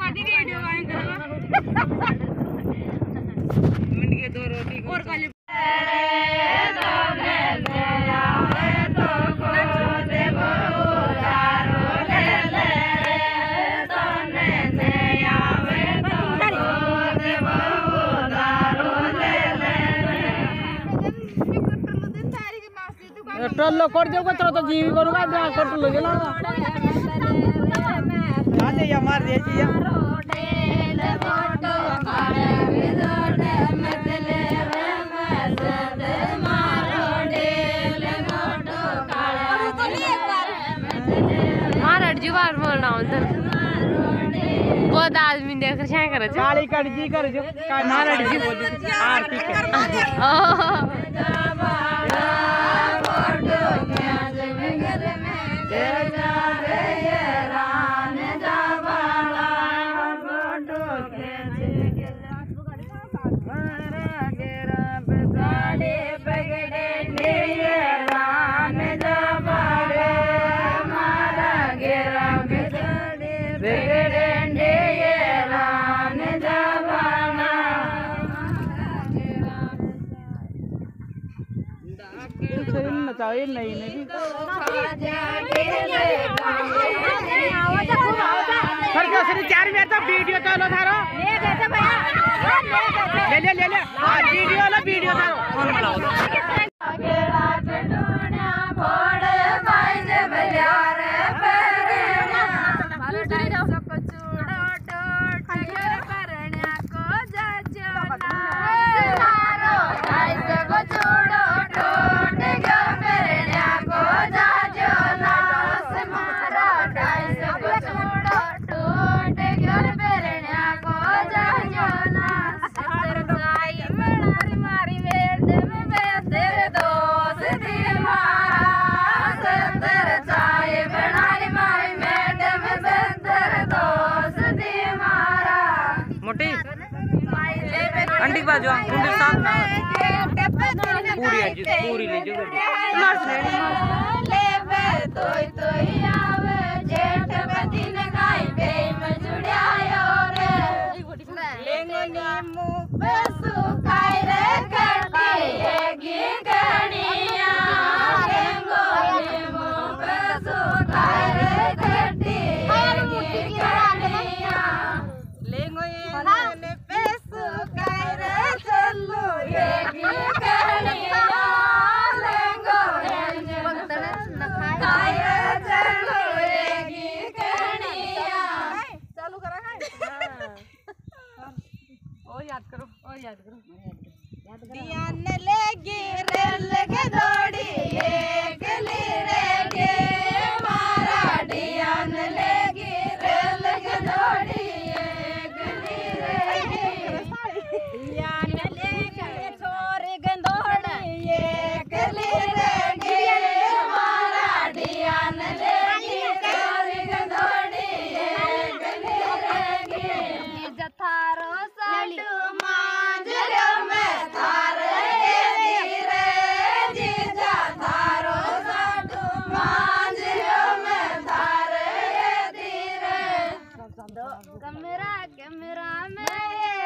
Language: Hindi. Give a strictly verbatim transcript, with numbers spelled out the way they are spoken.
शादी की वीडियो आए करो मिनट के दो रोटी और काली टल्लो कर दे को तो जीवी करूंगा जा कर लो गेला आते या मार दे जी मार जुबान बोलना उधर बहुत आदमी देख रहे हैं करे काली कट जी कर जो मार जी बोल आरती नहीं नहीं चार में तो वीडियो चलो थारो ले ले ले ले वीडियो लो वीडियो थारो अंडी बाजू कुंडे साफ ना पूरी है जी पूरी ले जो ले बे तोय तोय आवे जेठ बदिन गाय बे मजुड़ायो रे लेंगो नीमू बेसु काय रे कटी एगी गणिया लेंगो नीमू बेसु काय रे कटी एगी गणिया लेंगो ये बेसु काय रे चलो एगी गणिया लेंगो काय रे चलो एगी गणिया चालू करा काय ओ याद करो ओ याद करो दियान लेगी रे लगे दौड़ी एक ली रे गे मारा दियान लेगी रे लगे दौड़ी एक ली रे गे दियान लेगी छोरी गंदोड़ी एक ली रे गे मारा दियान लेगी छोरी गंदोड़ी एक ली रे गे जथारो साडू मांजरो में थारे धीरे जीजा थारो साडू मांजरो में थारे धीरे कमरा कमरा में